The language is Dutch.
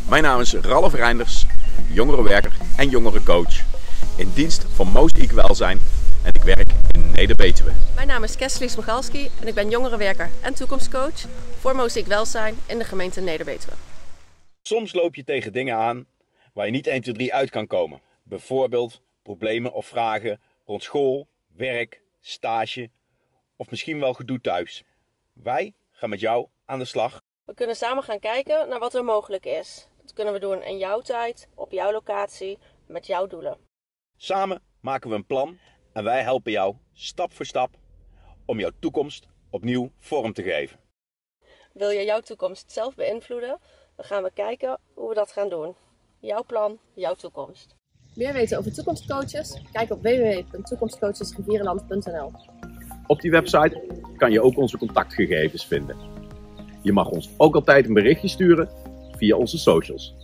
Mijn naam is Ralf Reinders, jongerenwerker en jongerencoach in dienst van Mozaïek Welzijn en ik werk in Neder-Betuwe. Mijn naam is Keslies Migalski en ik ben jongerenwerker en toekomstcoach voor Mozaïek Welzijn in de gemeente Neder-Betuwe. Soms loop je tegen dingen aan waar je niet 1, 2, 3 uit kan komen. Bijvoorbeeld problemen of vragen rond school, werk, stage of misschien wel gedoe thuis. Wij gaan met jou aan de slag. We kunnen samen gaan kijken naar wat er mogelijk is. Dat kunnen we doen in jouw tijd, op jouw locatie, met jouw doelen. Samen maken we een plan en wij helpen jou stap voor stap om jouw toekomst opnieuw vorm te geven. Wil je jouw toekomst zelf beïnvloeden? Dan gaan we kijken hoe we dat gaan doen. Jouw plan, jouw toekomst. Meer weten over toekomstcoaches? Kijk op www.toekomstcoachesrivierenland.nl. Op die website kan je ook onze contactgegevens vinden. Je mag ons ook altijd een berichtje sturen via onze socials.